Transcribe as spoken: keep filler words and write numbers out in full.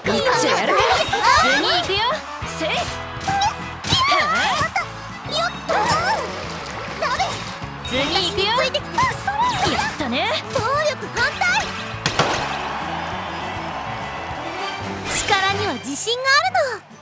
っちゃやるか。次行くよ。せい。次行くよ。やったね。 暴力反対。力には自信があるの。